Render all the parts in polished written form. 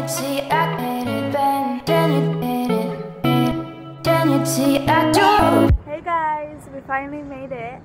Hey guys, we finally made it.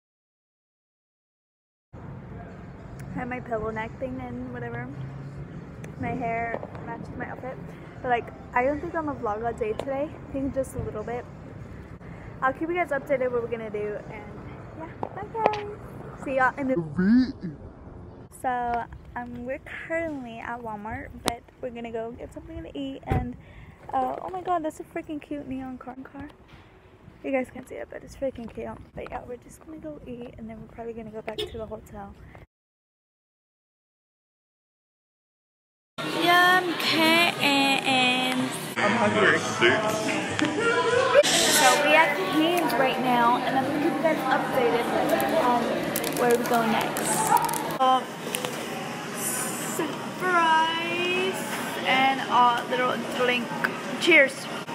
I have my pillow neck thing and whatever. My hair matches my outfit. But like, I don't think I'm gonna vlog all day today. I think just a little bit. I'll keep you guys updated what we're gonna do, and yeah, bye guys. See y'all in the So we're currently at Walmart, but we're gonna go get something to eat. And oh my god, that's a freaking cute neon car. You guys can't see it, but it's freaking cute. But yeah, we're just gonna go eat, and then we're probably gonna go back to the hotel. Yum cans. I'm hungry. So we at Canes right now, and I'm gonna keep you guys updated on where we go next. Surprise and a little drink. Cheers.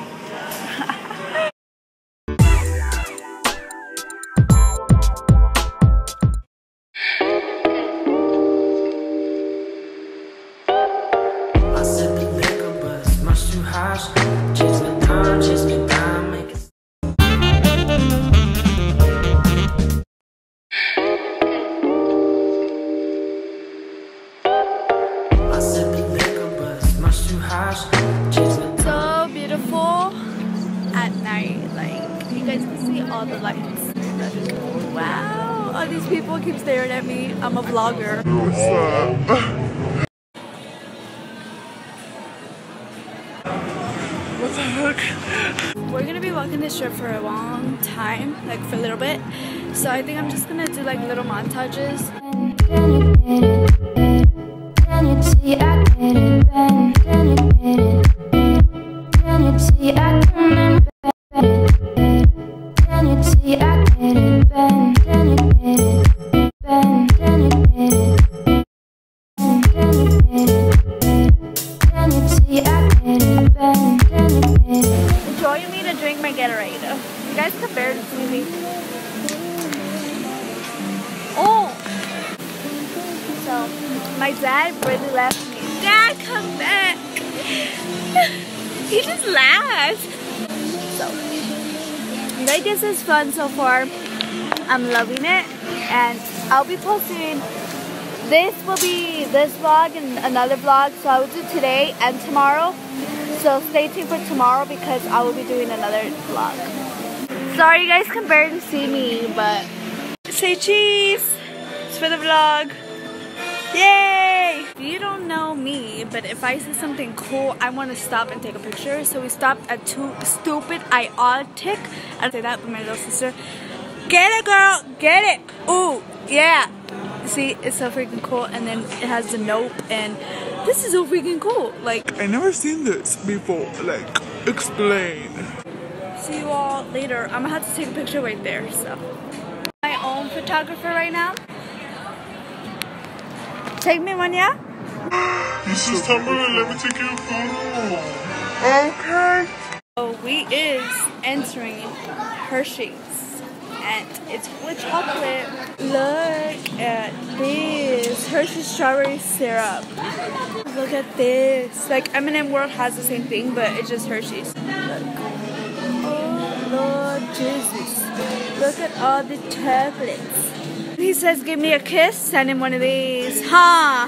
So beautiful at night, like you guys can see all the lights. Wow, all these people keep staring at me. I'm a vlogger. What's up? What the heck? We're gonna be walking this strip for a long time, like for a little bit. So I think I'm just gonna do like little montages. Enjoy me to drink my Gatorade. You guys can barely see me. Oh! So, my dad really left me. Dad, come back! He just laughed. So, Vegas is fun so far. I'm loving it. And I'll be posting, this will be this vlog and another vlog. So I will do today and tomorrow. So stay tuned for tomorrow because I will be doing another vlog. Sorry you guys can barely see me, but say cheese! It's for the vlog. Yay! You don't know me, but if I see something cool, I want to stop and take a picture. So we stopped at Too Stupid Iotic. I say that, but my little sister. Get it, girl! Get it! Ooh, yeah! See, it's so freaking cool, and then it has the nope, and this is so freaking cool. Like, I never seen this before. Like, explain. See you all later. I'm gonna have to take a picture right there. So, my own photographer right now. Take me one, yeah? This is time to let me take your photo. Okay. So we is entering Hershey's. And it's with chocolate. Look at this Hershey's strawberry syrup. Look at this. Like M&M World has the same thing, but it's just Hershey's. Look. Oh Lord Jesus. Look at all the chocolates. He says, give me a kiss, send him one of these. Huh?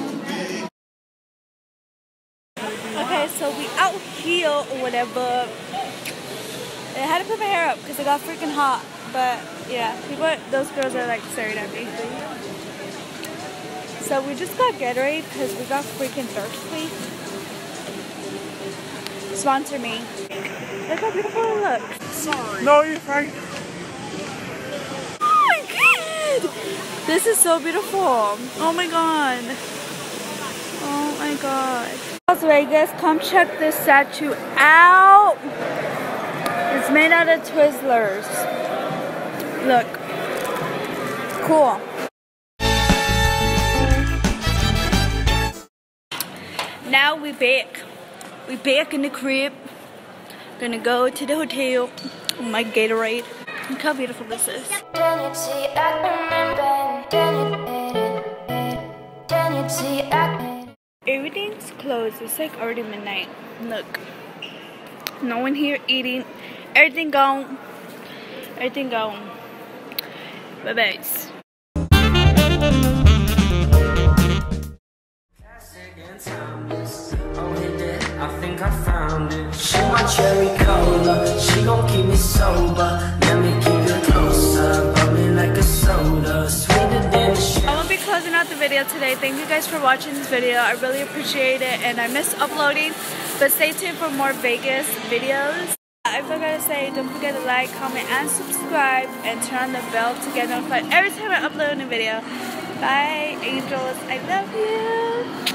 Okay, so we out here or whatever. I had to put my hair up because it got freaking hot. But yeah, those girls are like staring at me. So we just got Gatorade because we got freaking thirsty. Sponsor me. Look how beautiful it looks. Sorry. No, you're fine. Oh my god! This is so beautiful. Oh my god. Oh my god. Las Vegas, come check this statue out. It's made out of Twizzlers. Look. Cool. Now we back. We back in the crib. Gonna go to the hotel. My Gatorade. Look how beautiful this is. Everything's closed. It's like already midnight. Look. No one here eating. Everything gone. Everything gone. Bye-bye. I think I found it. She my cherry cola. She gon' keep me sober. Let me keep it closer. Bubbling like a soda. Sweeter than a I won't be closing out the video today. Thank you guys for watching this video. I really appreciate it, and I miss uploading. But stay tuned for more Vegas videos. I forgot to say, don't forget to like, comment, and subscribe, and turn on the bell to get notified every time I upload a new video. Bye, angels. I love you.